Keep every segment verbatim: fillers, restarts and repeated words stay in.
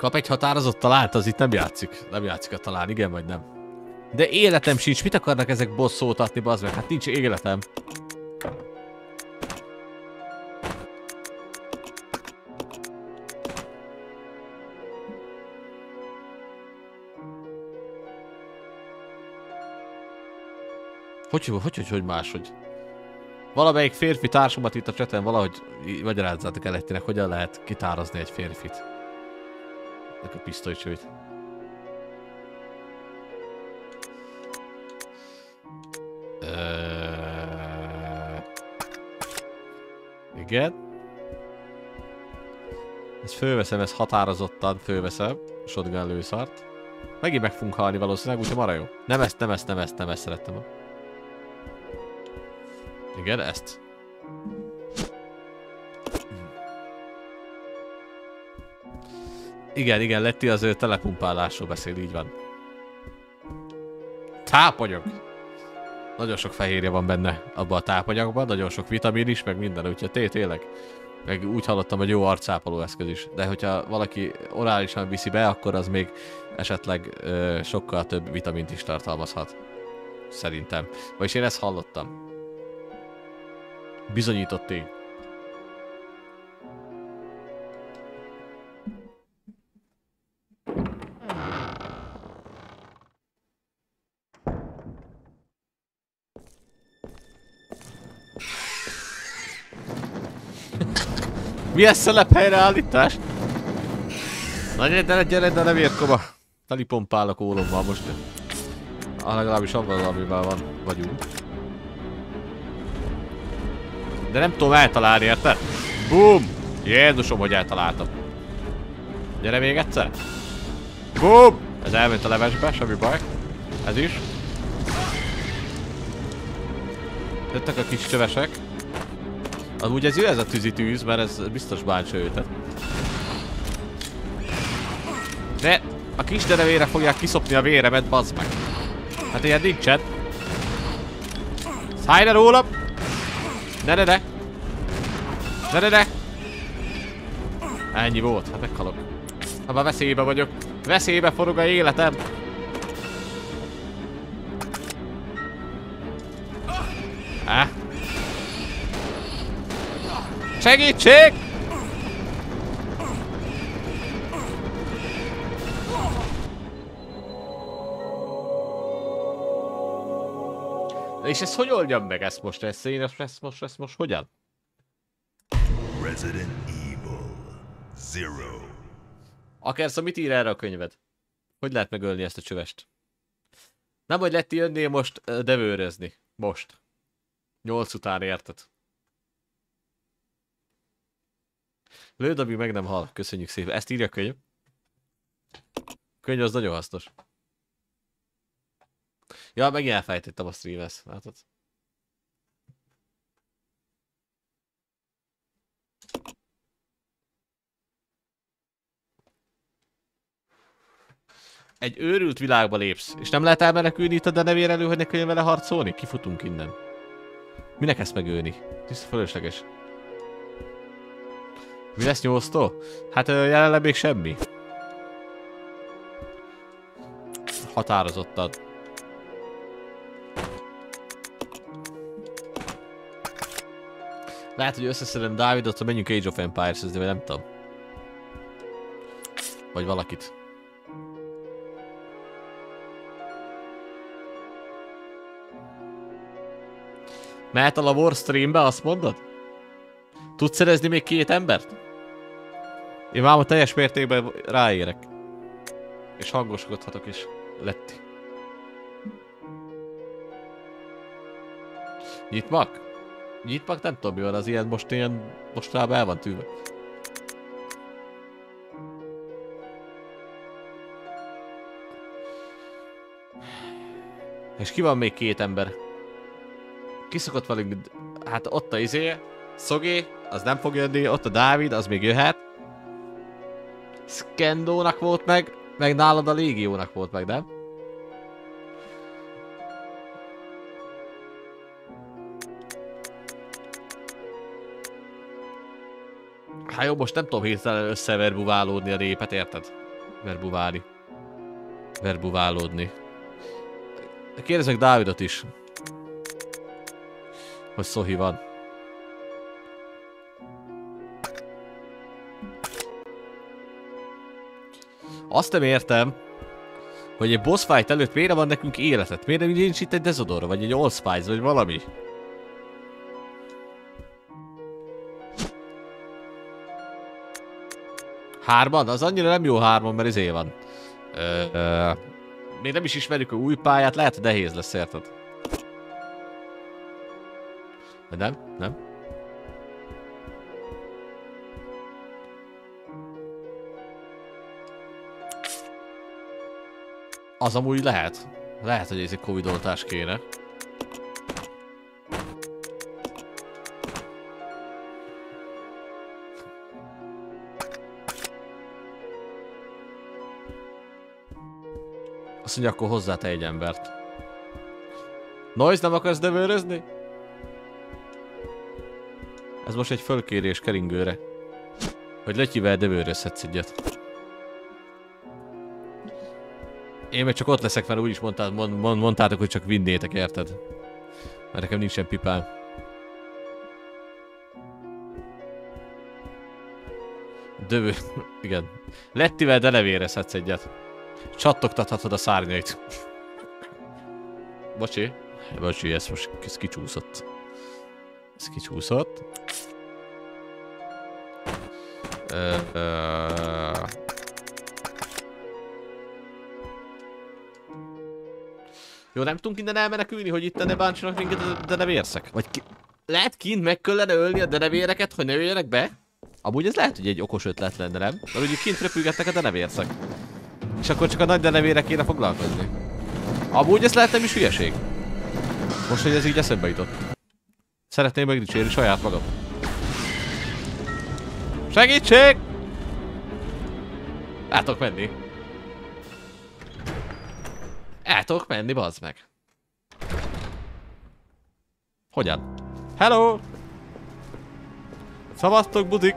Kap egy határozott talált, az itt nem játszik. Nem játszik a talán, igen vagy nem. De életem sincs, mit akarnak ezek boss szót adni, bazd meg? Hát nincs életem. Hogy, hogy, hogy, hogy máshogy? Valamelyik férfi társamat itt a chaten valahogy magyarázzátok el egytinek, hogyan lehet kitározni egy férfit. Nek a pisztolycsőt. Uh... Igen. Ezt fölveszem, ezt határozottan fölveszem. Shotgun lőszart. Megint meg fogunk halni valószínűleg, úgyhogy marha jó. Nem ezt, nem ezt, nem ezt, nem ezt szerettem. Igen, ezt. Igen, igen, Letti az ő telepumpálásról beszél, így van. Tápanyag! Nagyon sok fehérje van benne abban a tápanyagban, nagyon sok vitamin is, meg minden, úgyhogy té tényleg. Meg úgy hallottam, hogy jó arcápoló eszköz is. De hogyha valaki orálisan viszi be, akkor az még esetleg ö, sokkal több vitamint is tartalmazhat. Szerintem. Vagyis én ezt hallottam. Bizonyított tény. Milyen szelephelyreállítás? Na gyere, gyere, gyere, de ne vérkoma. Teli pompálok ólommal most. Ah, legalábbis abban az, amivel van, vagyunk. De nem tudom eltalálni, érted? Bum! Jézusom, hogy eltaláltam. Gyere még egyszer. Bum! Ez elment a levesbe, semmi baj. Ez is. Jöttek a kis csövesek. Amúgy ez jó ez a tűzi tűz, mert ez biztos bántsa őtet. De a kis derevére fogják kiszopni a véremet, bazd meg. Hát ilyen nincsen. Szállj le rólam! Ne, ne, ne! Ne, ne, ne! Ennyi volt, hát meghalok. Ha már veszélybe vagyok. Veszélybe forog a életem. Ah. Segítség! És ezt hogy oldjam meg ezt most? Ezt én ezt, ezt most, ezt most hogyan? Resident Evil Zero. Akarsz, mit ír erre a könyved? Hogy lehet megölni ezt a csövest? Nem, hogy Letti jönnél most uh, devőrözni. Most. Nyolc után érted. Lőd, amíg meg nem hal. Köszönjük szépen. Ezt írja a könyv. A könyv az nagyon hasznos. Ja, megint elfejtettem a stream-ezt. Látod? Egy őrült világba lépsz, és nem lehet elmenekülni itt a denevér elő, hogy ne kelljen vele harcolni? Kifutunk innen. Minek ezt megölni? Tiszta fölösleges. Mi lesz nyolctól? Hát jelenleg még semmi. Határozottan. Lehet, hogy összeszedem Dávidot, ha menjünk Age of Empires-hez, de nem tudom. Vagy valakit. Mehet a Warstreambe, azt mondod? Tudsz szerezni még két embert? Én már teljes mértékben ráérek. És hangoskodhatok is. Letti. Nyitmak? Nyitmak nem tudom mi van, az ilyen most ilyen mostában el van tűnve. És ki van még két ember? Ki szokott velünk? Hát ott a izé, Szogé, az nem fog jönni, ott a Dávid, az még jöhet. Skendónak volt meg, meg nálad a Légiónak volt meg, nem? Hát jó, most nem tudom hirtelen összeverbuválódni a népet, érted? Verbuválni. Verbuválódni. Kérdezek Dávidot is. Hogy Szohi van. Azt nem értem, hogy egy boss fight előtt miért van nekünk életet? Miért nem nincs itt egy Desodor, vagy egy Allspice, vagy valami? Hárman? Az annyira nem jó hárman, mert izé van. Ö, ö, még nem is ismerjük a új pályát, lehet, hogy nehéz lesz, érted? De nem? Nem? Az amúgy lehet. Lehet, hogy ez egy Covid-oltás kéne. Azt mondja, akkor hozzá te egy embert. Noise, nem akarsz devőrözni? Ez most egy fölkérés keringőre. Hogy Lötyivel devőrözhetsz egyet. Én meg csak ott leszek, mert úgyis mondtál, mond, mond, mondtátok, hogy csak vinnétek, érted? Mert nekem nincsen pipám. Dövő... Igen. Lettivel delevérezhetsz egyet. Csattogtathatod a szárnyait. Bocsi. Bocsi, ez most ez kicsúszott. Ez kicsúszott. Ö, ö... Jó, nem tudunk innen elmenekülni, hogy itt ne bántsanak minket a denevérszek? Vagy ki... Lehet kint meg kellene ölni a denevéreket, hogy ne jöjjenek be? Amúgy ez lehet, hogy egy okos ötlet lenne, nem? Mert ugye kint repülgetnek a denevérszek. És akkor csak a nagy denevérek kéne foglalkozni. Amúgy ez lehet nem is hülyeség. Most, hogy ez így eszembe jutott. Szeretném megdicsérni saját magam. Segítség! El tudok menni. El tudok menni, bazd meg. Hogyan? Hello! Szavaztok, budik!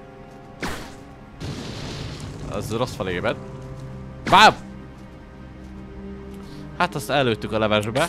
Az rossz felében. Bám! Hát azt előttük a levesbe.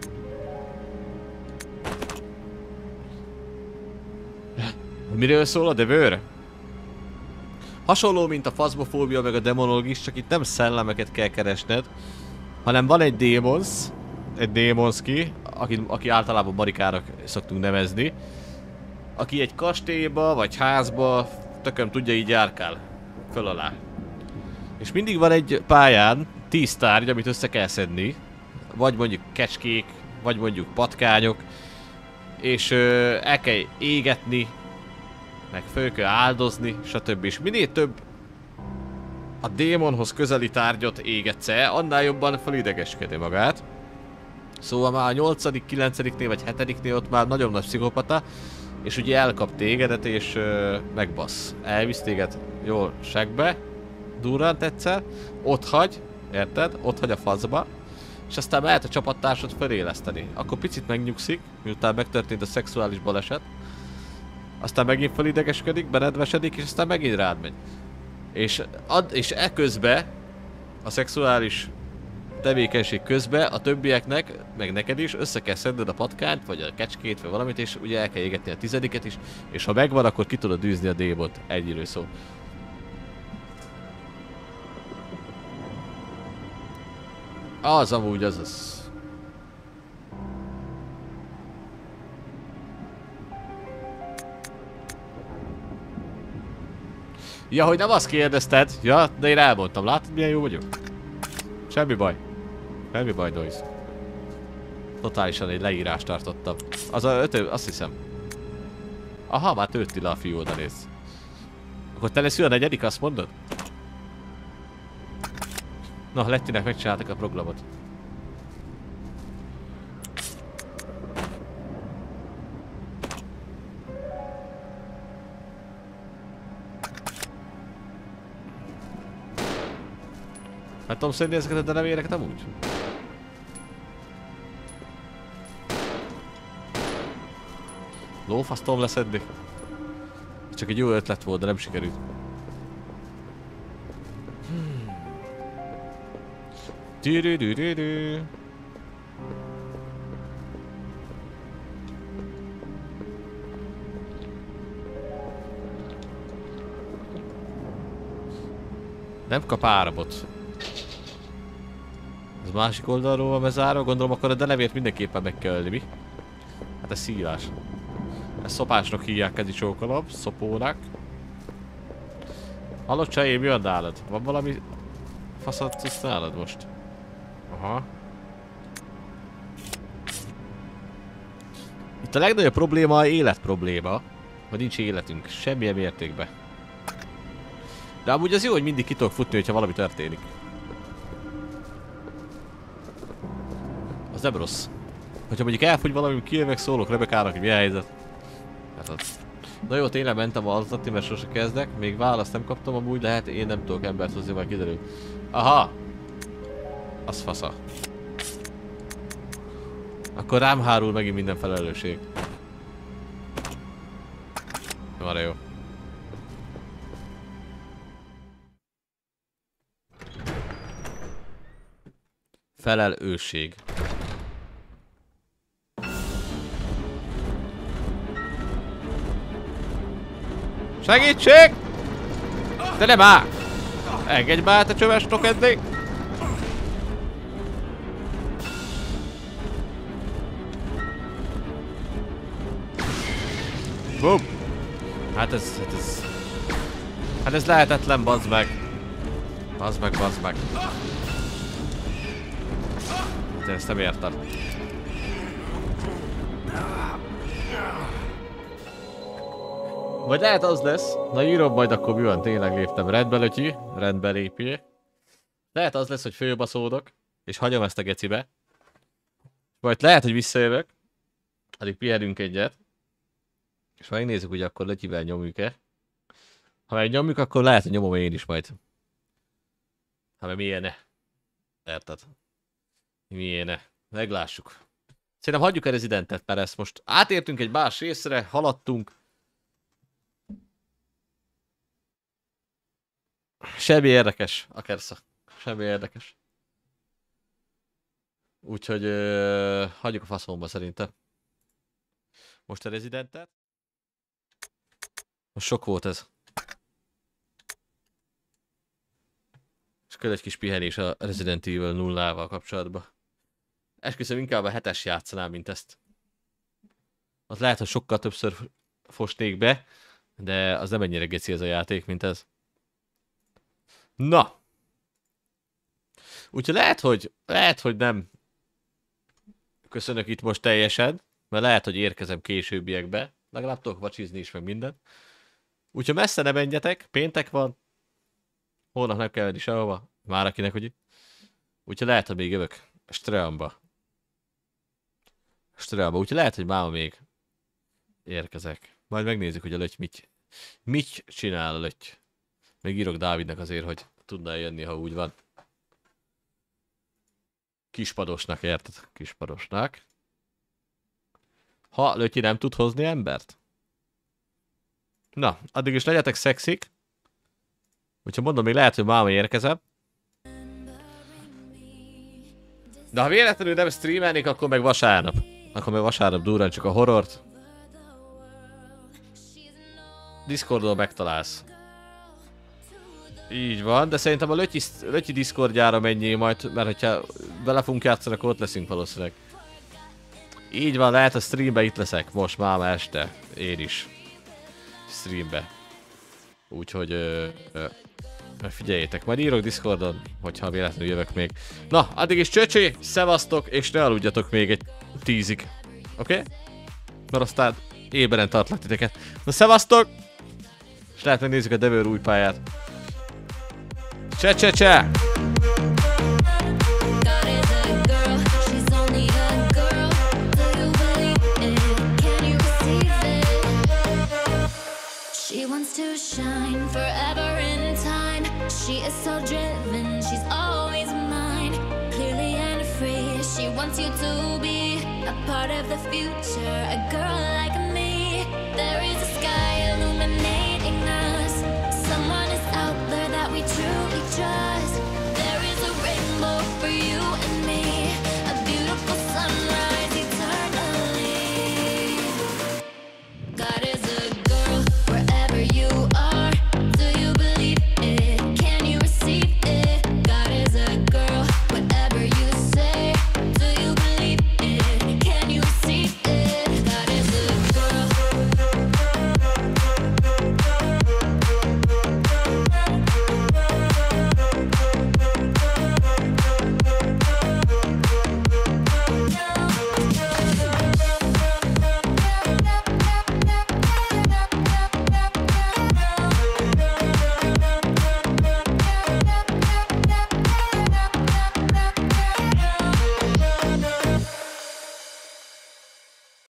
Miről szól a devőr? Hasonló, mint a faszmofóbia meg a demonológia, csak itt nem szellemeket kell keresned, hanem van egy démons, egy démonszki, aki, aki általában Marikának szoktunk nevezni, aki egy kastélyba vagy házba, tököm tudja, így járkál föl alá. És mindig van egy pályán tíz tárgy, amit össze kell szedni, vagy mondjuk kecskék, vagy mondjuk patkányok, és ö, el kell égetni, meg föl kell áldozni, stb. És minél több a démonhoz közeli tárgyat égetsz el, annál jobban felidegeskedni magát. Szóval már a nyolcadik, kilencediknél vagy hetediknél ott már nagyon nagy pszichopata, és ugye elkap tégedet és ö, megbasz. Elvisz téged jól segbe, durrant egyszer, ott hagy, érted? Ott hagy a faszba, és aztán mehet a csapattársat feléleszteni. Akkor picit megnyugszik, miután megtörtént a szexuális baleset. Aztán megint felidegeskedik, benedvesedik, és aztán megint rád megy. És, ad, és eközben, a szexuális tevékenység közben a többieknek, meg neked is össze kell szedned a patkányt, vagy a kecskét, vagy valamit, és ugye el kell égetni a tizediket is, és ha megvan, akkor ki tudod űzni a démont. Ennyiről szó. Az amúgy az az. Ja, hogy nem azt kérdezted? Ja, de én elmondtam. Látod, milyen jó vagyok? Semmi baj. Semmi baj, Noise. Totálisan egy leírást tartottam. Az a öt, azt hiszem. Aha, már tölti le a fiú, oda néz. Akkor te lesz a negyedik, azt mondod? Na, Lettinek megcsináltak a programot. Hát tudom szedni ezeket a denevéreket amúgy? Lófasz tudom leszedni. Csak egy jó ötlet volt, de nem sikerült. Hmm. Tü-rü-rü-rü-rü. Nem kap áramot. Ez másik oldalról van bezárva, gondolom akkor a denevért mindenképpen meg kell ölni, mi? Hát ez szívás. Ez szopásnak hívják kezi csókolom, szopónak. Hallod Csajé, mi van nálad? Van valami faszat nálad most? Aha. Itt a legnagyobb probléma a élet probléma. Hogy nincs életünk, semmilyen mértékben. De amúgy az jó, hogy mindig ki tudok futni, hogyha valami történik. Az nem rossz. Hogyha mondjuk elfogy valami, kijövök, szólok Rebekának, hogy mi a helyzet. Hát az. Na jó, tényleg mentem altatni, mert sose kezdek. Még választ nem kaptam amúgy, de hát én nem tudok embert hozni, majd kiderül. Aha! Az fasza. Akkor rám hárul megint minden felelősség. Arra jó. Felelősség. Segítség! De nem áll! Engedj már, te csöves tokedni! Bum! Hát ez, hát ez... Hát ez lehetetlen, bazd meg! Bazd meg, bazd meg! De ezt nem értem. Vagy lehet az lesz, na írom majd akkor mi van, tényleg léptem rendbe lötyi, rendbe lépjé. Lehet az lesz, hogy fölbaszódok, és hagyom ezt a gecibe. Vagy lehet, hogy visszajövök, addig pihenünk egyet. És megnézzük, hogy akkor lötyivel nyomjuk-e. Ha meg nyomjuk, akkor lehet, hogy nyomom én is majd. Ha meg milyene. Érted? Milyene. Meglássuk. Szerintem hagyjuk a Residentet, mert ezt most átértünk egy más részre, haladtunk. Semmi érdekes, a kersza. Semmi érdekes. Úgyhogy ö, hagyjuk a faszomba szerintem. Most a Residentet. Most sok volt ez. És kell egy kis pihenés a Resident Evil nullával kapcsolatban. Esküszöm, inkább a hetes játszanám, mint ezt. Az lehet, hogy sokkal többször fosnék be, de az nem ennyire geci ez a játék, mint ez. Na! Úgyhogy lehet, hogy, lehet, hogy nem köszönök itt most teljesen, mert lehet, hogy érkezem későbbiekbe. Legalább tudok vacsizni is, meg minden. Úgyhogy messze ne menjetek, péntek van. Holnap nem kell menni sehova. Már akinek, hogy itt. Úgyhogy lehet, hogy még jövök Streamba. Streamba. Úgyhogy lehet, hogy máma még érkezek. Majd megnézzük, hogy a löty mit, mit csinál a löty. Még írok Dávidnak azért, hogy tudna jönni, ha úgy van. Kispadosnak, érted? Kispadosnak. Ha lötyi nem tud hozni embert? Na, addig is legyetek szexik. Úgyhogy mondom, még lehet, hogy máma érkezem. De ha véletlenül nem streamelnék, akkor meg vasárnap. Akkor meg vasárnap durrán csak a horrort. Discordon megtalálsz. Így van, de szerintem a lötyi, lötyi Discordjára menjél majd, mert hogyha bele fogunk játszani, akkor ott leszünk valószínűleg. Így van, lehet a streambe itt leszek most máma este. Én is. Streambe. Úgyhogy ö, ö, figyeljétek, majd írok Discordon, hogyha véletlenül jövök még. Na, addig is csöcsé, szevasztok, és ne aludjatok még egy tízig. Oké? Okay? Mert aztán éberen tartlak titeket. Na, szevasztok! És lehet megnézzük a Devőr új pályát. Cseh, cseh, cseh! She wants to shine forever in time. She is so driven, she's always mine. Clearly and free, she wants you to be a part of the future, a girl like me. There is a sky illuminating us. Someone is out there that we truly trust.